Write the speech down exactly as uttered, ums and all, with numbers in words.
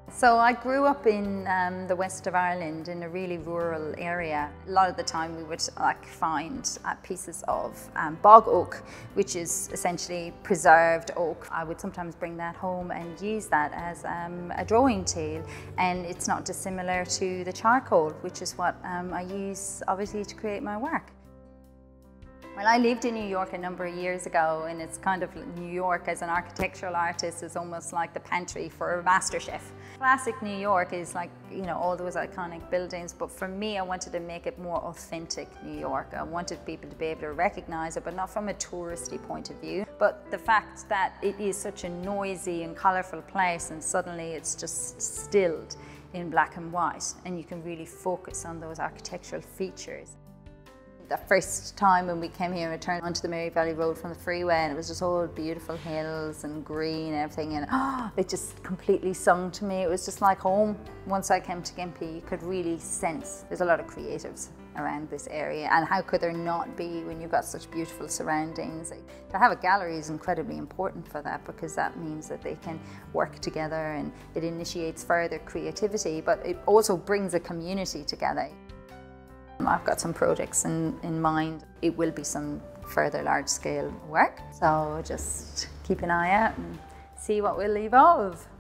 So I grew up in um, the west of Ireland in a really rural area. A lot of the time we would like find uh, pieces of um, bog oak, which is essentially preserved oak. I would sometimes bring that home and use that as um, a drawing tool, and it's not dissimilar to the charcoal, which is what um, I use obviously to create my work. Well, I lived in New York a number of years ago, and it's kind of New York as an architectural artist is almost like the pantry for a master chef. Classic New York is like, you know, all those iconic buildings, but for me I wanted to make it more authentic New York. I wanted people to be able to recognize it, but not from a touristy point of view. But the fact that it is such a noisy and colorful place, and suddenly it's just stilled in black and white, and you can really focus on those architectural features. The first time when we came here, we turned onto the Mary Valley Road from the freeway, and it was just all beautiful hills and green and everything, and oh, it just completely sung to me. It was just like home. Once I came to Gympie, you could really sense there's a lot of creatives around this area, and how could there not be when you've got such beautiful surroundings? To have a gallery is incredibly important for that, because that means that they can work together and it initiates further creativity, but it also brings a community together. I've got some projects in, in mind. It will be some further large-scale work, so just keep an eye out and see what will evolve.